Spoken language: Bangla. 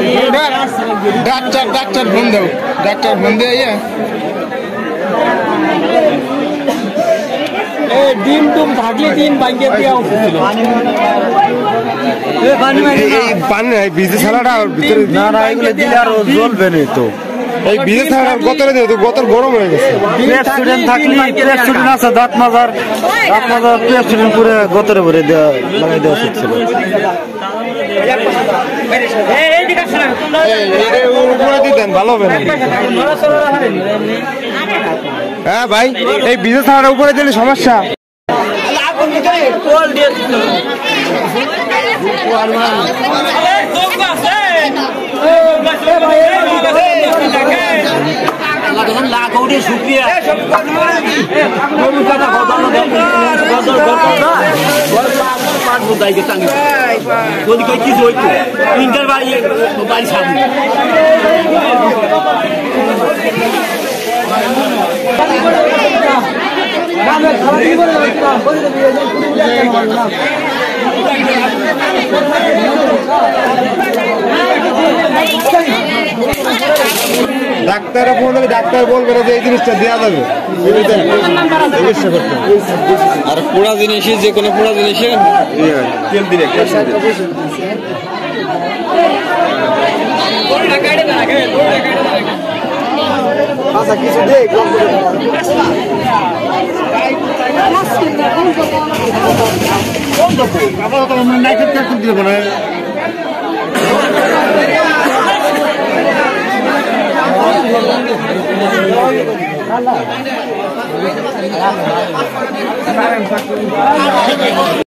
ডাক্তার ফোন দাও, ডাক্তার ফোন দিয়ে ডিম টুম থাকলে ডিম ভাঙিয়ে দেওয়া উচিত ছিল। পানি ভিজে ছাড়াটা ভিতরে না না, এগুলো দিলে আর জ্বলবে না তো। এই ভিজে ছাড়া গতরে দিয়ে গতর গরম হয়ে গেছে। প্রেসিডেন্ট থাকলে প্রেসিডেন্ট আছে দাঁত মাজার প্রেসিডেন্ট করে গতরে ভরে দেওয়া লাগাই দেওয়া উচিত ছিল। উপরে দিতেন ভালো হবে না। হ্যাঁ ভাই, এই ভিজে ছাড়াটা উপরে দিলে সমস্যা। শুক্রিয়া ডাক্তারে ফোন দিলে ডাক্তার বলবে না যে এই জিনিসটা দেওয়া যাবে। আর পোড়া জিনিসই যে কোনো পোড়া জিনিসে তেল দিলে কিছু দেখ